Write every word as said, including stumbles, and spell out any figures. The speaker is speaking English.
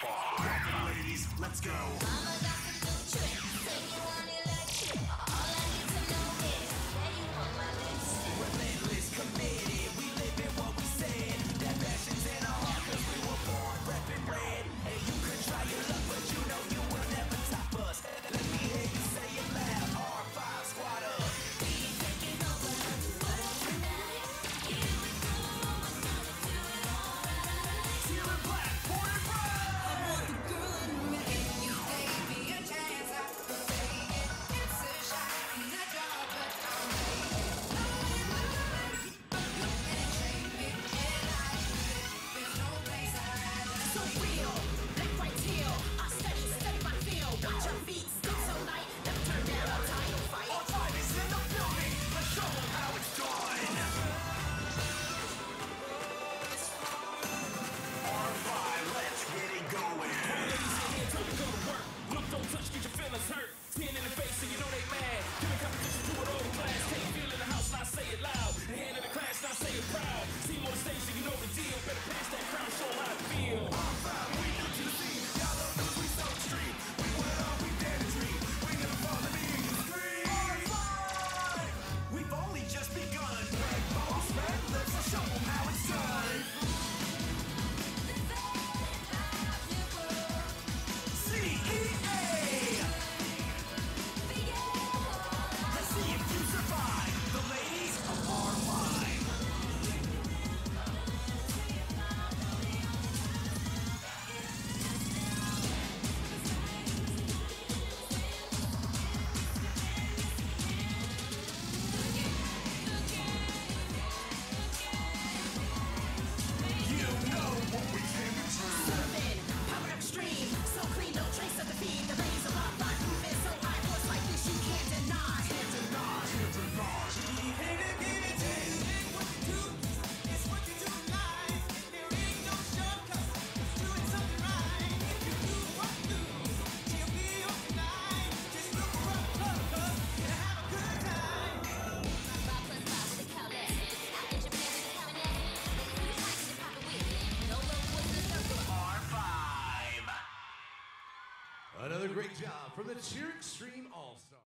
five. Ladies, let's go. Mama got the new trick, say you want electric. All I need to know is where you want my lipstick. Relentless, committed, we live in what we said. That passion's in our heart, cause we were born reppin' red. And you could try your luck, but you know you will never top us. Let me hear you say it loud, R five squad up. We taking over the world tonight. Here we go, we're gonna do it all right. Teal and black, born and proud. I want the girl in me. If you gave me a chance, I would take it. It's a shot in the dark, but I'll make it. No one will penetrate me, and I should. There's no place I'd rather So be. real, black, white, teal. I study, study my field. Watch your feet, step so light. Never turn down a title fight. All time is in the building, let's show them how it's done. R five, let's get it going. Ladies in here, time to go to work. Look, don't touch, get your feelings hurt. Ten in the face, and you know they mad. Giving competition to an old class. Can't feel in the house, and I say it loud. The hand in the class, and I say it proud. See you on the stage, so you know the deal. Better pass that crown, show 'em how it feel. R five, we new to the scene. Y'all don't know we so extreme. We went on, we dare to dream. We never fall in the industry. R five, we've only just begun. Red balls, red lips, I'll show 'em how it's done. C E A. Let's see if you survive. The ladies of R five. You know what we came to do. Surfing, power extreme. So clean, no trace of defeat. The ladies of our life moving so high. Force like this, you can't deny. Can't deny, can't deny. Five plus five with a Cadillac. Out in Japan with a Cadillac. Ladies in the track and pop it with it. No low boys in the circle. R five. Another great job from the Cheer Extreme All-Stars.